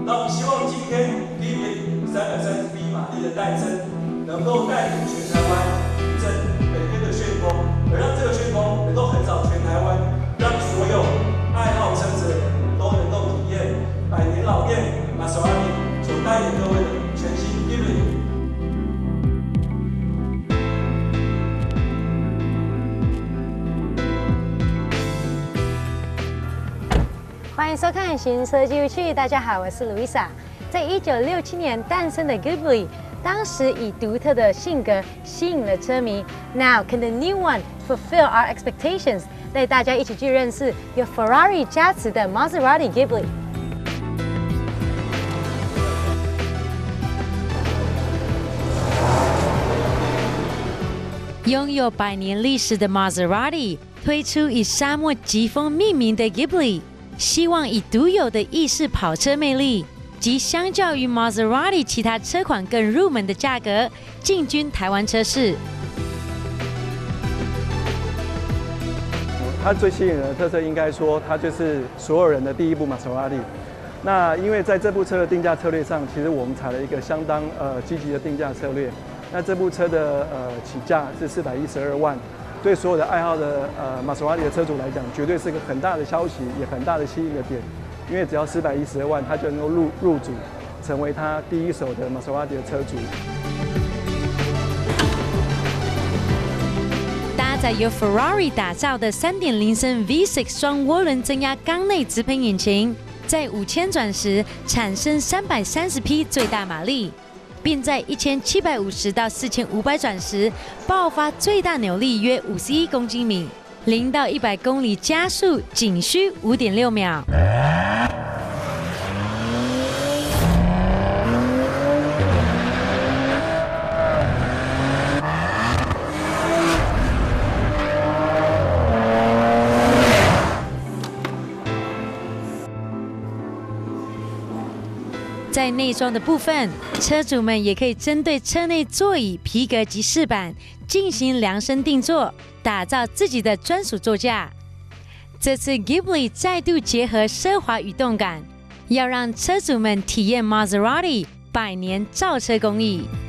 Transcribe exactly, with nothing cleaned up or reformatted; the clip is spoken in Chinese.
那我们希望今天 Ghibli 三百三十匹马力的诞生，能够带领全台湾提振北边的旋风，而让这个旋风能够横扫全台湾，让所有爱好车子的人都能够体验百年老店玛莎拉蒂所带领各位的全新 Ghibli。 欢迎收看《行车记录器》，大家好，我是 Louisa。在一九六七年诞生的 Ghibli， 当时以独特的性格吸引了车迷。Now can the new one fulfill our expectations？ 带大家一起去认识由 Ferrari 加持的 Maserati Ghibli。拥有百年历史的 Maserati 推出以沙漠疾风命名的 Ghibli。希望以独有的意式跑车魅力及相较于 Maserati 其他车款更入门的价格，进军台湾车市。 它最吸引人的特色，应该说它就是所有人的第一部 Maserati。那因为在这部车的定价策略上，其实我们采了一个相当呃积极的定价策略。那这部车的呃起价是四百一十二万。对所有的爱好的呃玛莎拉蒂的车主来讲，绝对是个很大的消息，也很大的吸引的点。因为只要四百一十二万，他就能够入入主，成为他第一手的玛莎拉蒂的车主。 搭载由 Ferrari 打造的 三点零 升 V 六 双涡轮增压缸内直喷引擎，在五千转时产生三百三十匹最大马力。并在一千七百五十到四千五百转时爆发最大扭力约五十一公斤米，零到一百公里加速仅需五点六秒。在内装的部分，车主们也可以针对车内座椅、皮革及饰板进行量身定做，打造自己的专属座驾。这次 Ghibli 再度结合奢华与动感，要让车主们体验 Maserati 百年造车工艺。